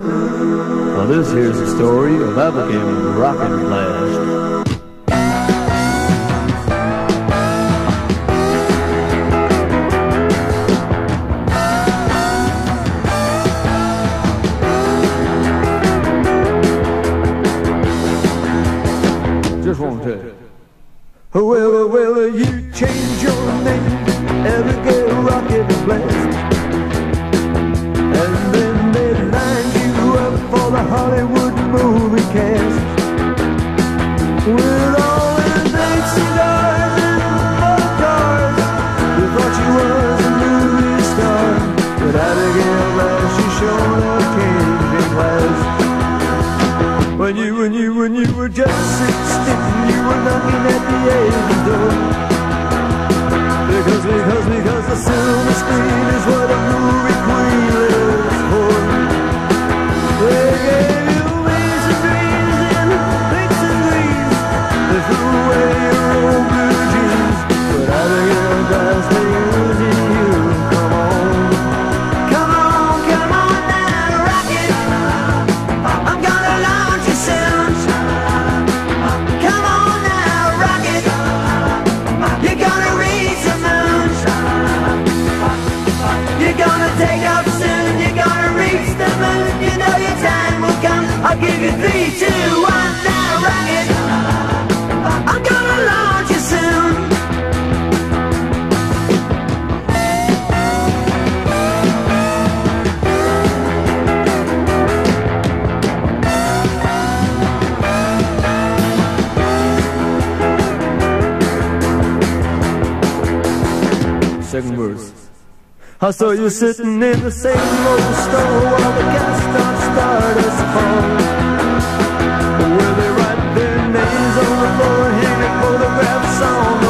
Now this here's the story of Abigail Rocket Blast. Just won't tell you. Well, you changed your name, Abigail Rocket Blast, and then they lined you up for the Hollywood movie cast. With all the big cigars and motor cars, you thought you was a movie star, but Abigail Blast, you sure enough changed in class. When you were just 16, you were knocking at the age door. Because the silver screen is what a movie queen lives for. They gave you wings and dreams and pinks and greens. They threw away your old blue jeans, but Abigail Blast, they using you. Come on now, rock it. I'm gonna launch you soon. Come on now, rock it. You're gonna reach the moon. You're gonna take off soon. You're gonna reach the moon. You know your time will come. I'll give you 3, 2, 1. Now rock it. I'm gonna launch you soon. Second verse. I saw you sitting in the same old store while the gas started to fall. Where they write their names on the floor, hanging photographs on